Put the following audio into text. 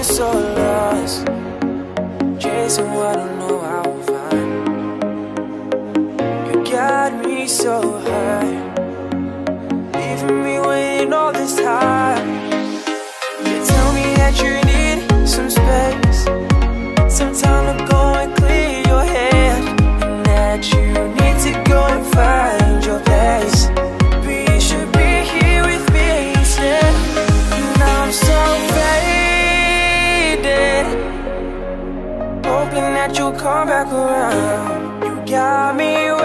so lost, chasing what I don't know how to find. You got me so high, leaving me waiting all this time. You tell me that you need some space, some time to go and clear your head, and that you need to go and find your place. But you should be here with me instead. Now I'm so faded, hoping that you'll come back around. You got me